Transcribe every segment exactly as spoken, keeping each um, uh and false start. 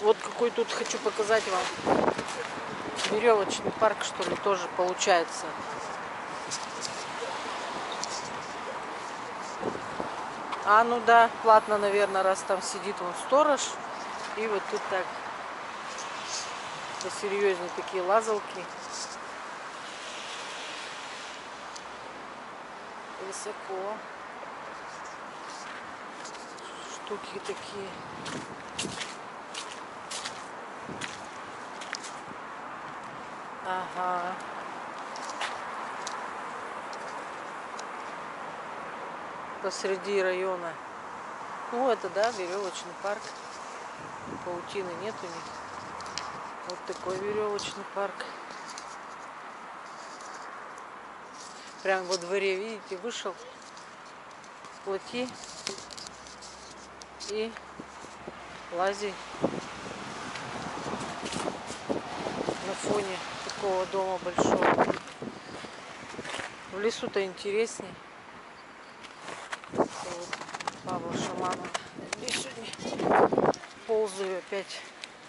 Вот какой тут хочу показать вам. Веревочный парк, что ли, тоже получается. А, ну да, платно, наверное, раз там сидит вон сторож. И вот тут так посерьезнее такие лазалки. Высоко. Штуки такие. Ага. Посреди района. Ну, это, да, веревочный парк. Паутины нет у них. Вот такой веревочный парк. Прям во дворе, видите, вышел, сплоти и лази на фоне такого дома большого. В лесу-то интересней. Вот Павла Шаманова. Здесь сегодня ползаю опять.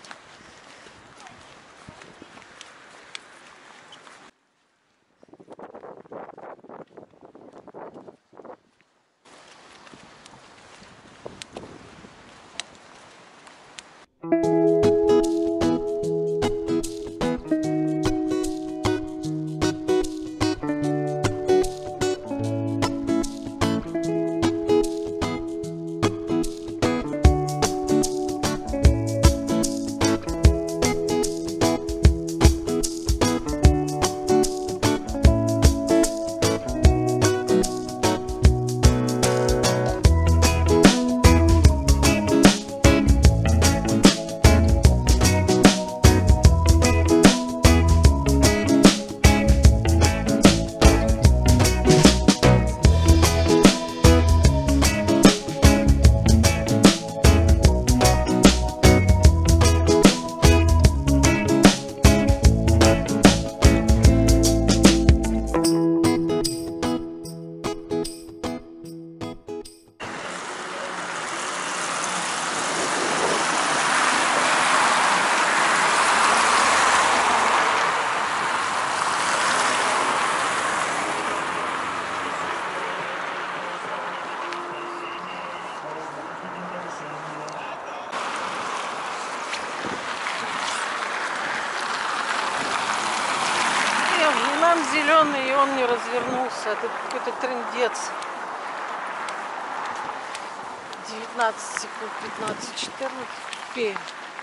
Нам зеленый, и он не развернулся. Это какой-то трындец. девятнадцать секунд, пятнадцать, четырнадцать. Успеем.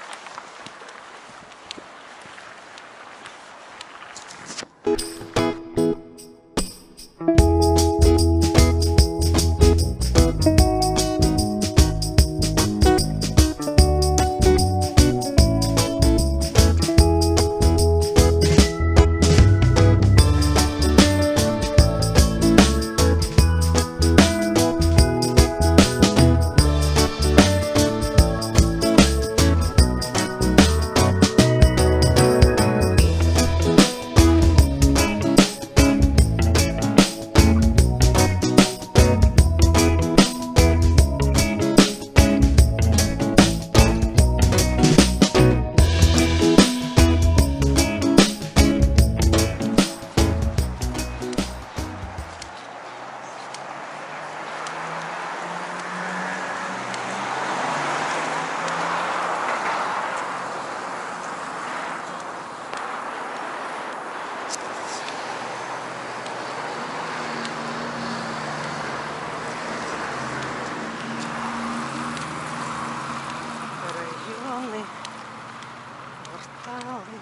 Кварталы,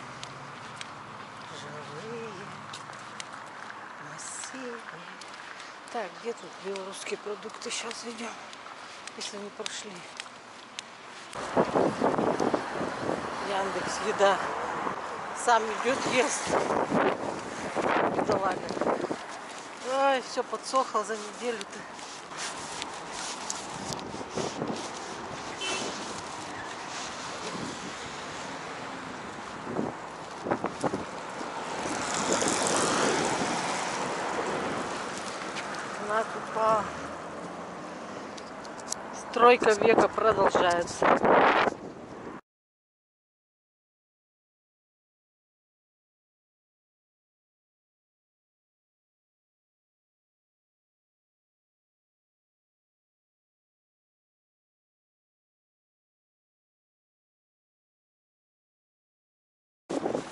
живые, массивные. Так, где тут белорусские продукты? Сейчас идем, если не прошли. Яндекс еда. Сам идет, ест. Бедолага. Ой, все подсохло за неделю-то. Стройка века продолжается.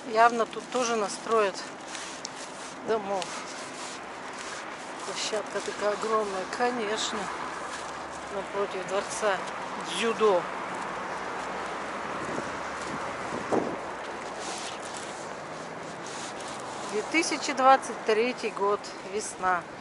Явно тут тоже настроят домов. Площадка такая огромная, конечно, напротив дворца дзюдо. две тысячи двадцать третий год, весна.